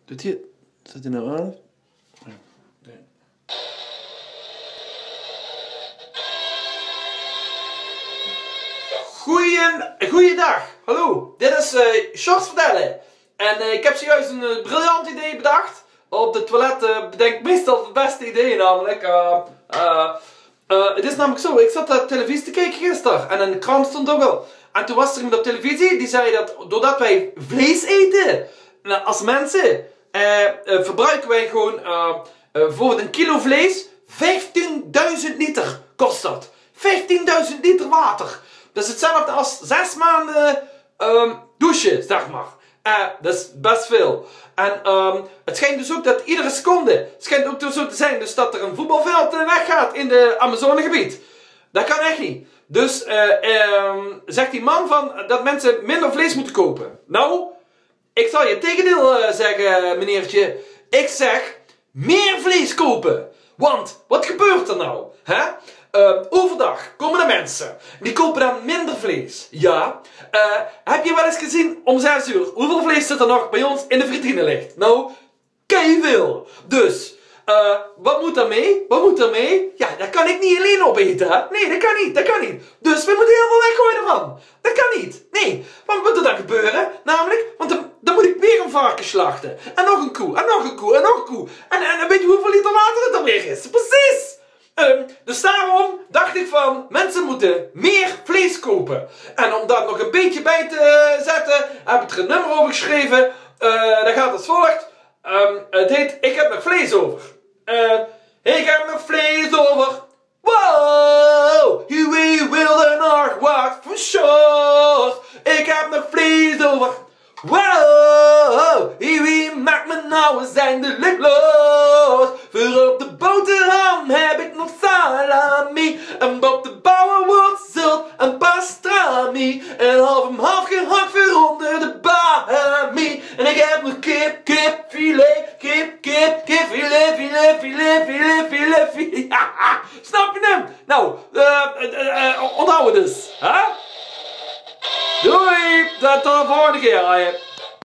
Doet hij... Zet hij nou aan? Goeiedag, hallo, dit is Shorts Vertellen. En ik heb zojuist een briljant idee bedacht. Op de toilet bedenk ik meestal het beste idee namelijk. Het is namelijk zo, ik zat naar televisie te kijken gisteren en in de krant stond ook wel. En toen was er iemand op televisie die zei dat doordat wij vlees eten, als mensen, verbruiken wij gewoon bijvoorbeeld een kilo vlees, 15.000 liter kost dat. 15.000 liter water. Dat is hetzelfde als 6 maanden douchen, zeg maar. Dat is best veel. En het schijnt dus ook dat iedere seconde, het schijnt ook zo te zijn dus dat er een voetbalveld weggaat in de Amazonegebied. Dat kan echt niet. Dus zegt die man van dat mensen minder vlees moeten kopen. Nou, ik zal je het tegendeel zeggen, meneertje. Ik zeg, meer vlees kopen. Want, wat gebeurt er nou? Hè? Overdag komen er mensen. Die kopen dan minder vlees. Ja. Heb je wel eens gezien om 6 uur hoeveel vlees zit er nog bij ons in de vitrine ligt? Nou, keiveel. Dus, wat moet daarmee? Wat moet daarmee? Ja, dat kan ik niet alleen opeten, hè? Nee, dat kan niet, dat kan niet. Dus we moeten heel veel weggooien ervan. Dat kan niet. Nee. Wat moet er dan gebeuren? Namelijk, want dan moet ik weer een varken slachten. En nog een koe, en nog een koe, en nog een koe. En weet je hoeveel liter water het er weer is? Precies. Dus daarom dacht ik van, mensen moeten meer vlees kopen. En om dat nog een beetje bij te zetten, heb ik er een nummer over geschreven. Dat gaat als volgt. Het heet Ik heb nog vlees over. Ik heb nog vlees over. Wow, wie wil er nog wat voor shows? Ik heb nog vlees over. Wow, wie maakt me nou eens eindelijk los? Voor op de boterham heb ik nog salami. En op de bouwenwortel en pastrami. En half om half gehakt voor onder de bami. En ik heb nog kip, filet, filet. Snap je hem? Nou, onthouden dus. Hè? Doei, tot de volgende keer.